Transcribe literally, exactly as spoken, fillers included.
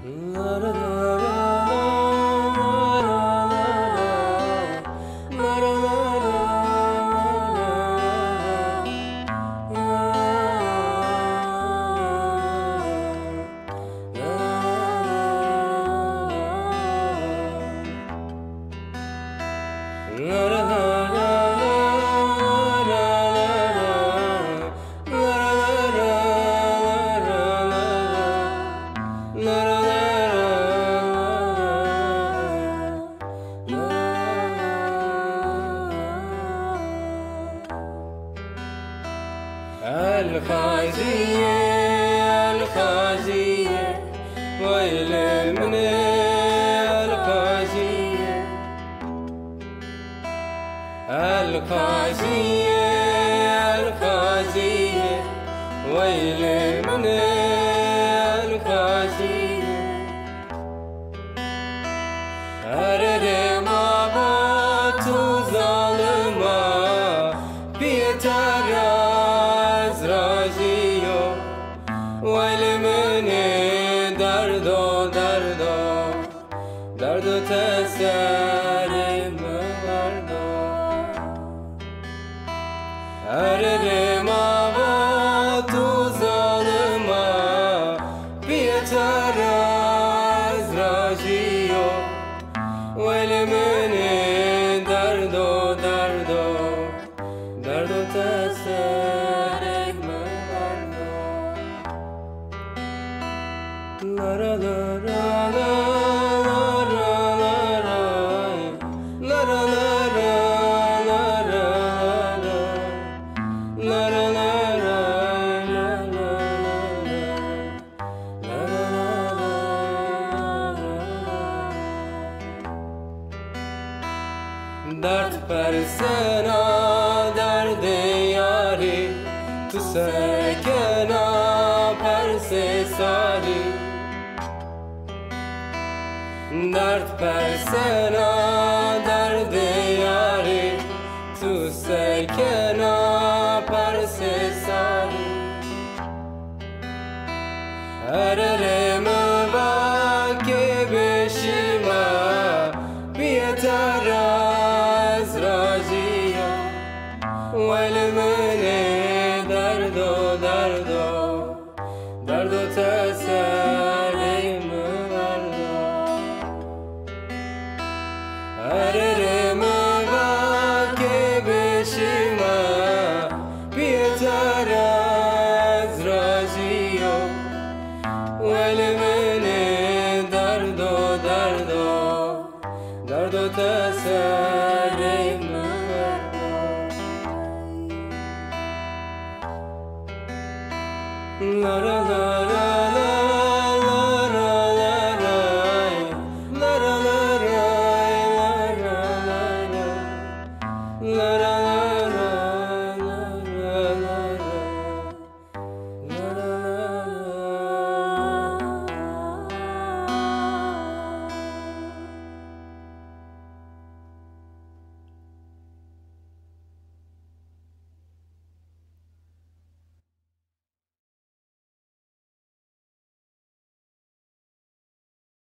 الخازية الخازية ويل من الخازية الخازية الخازية ويل من الخازية أرد ما بات ظالما بيترى ولمن دردو دردو دردو تسرم مردو أرد ما باتو ظالما بيتراز راجيو ولمن دردو دردو دردو تسرم La la la la la la la la la la la la dard per sana dard yari tu sekena per se sari dard per sana dard yari tu sekena per se sari ararım vaki beşima biyetaraz raziya velmene dardo dardo dardo teselim vardo ararım vaki beşima biyetaraz raziya velmene dardo dardo dardo teselim vardo la la la la la la la la la la la la la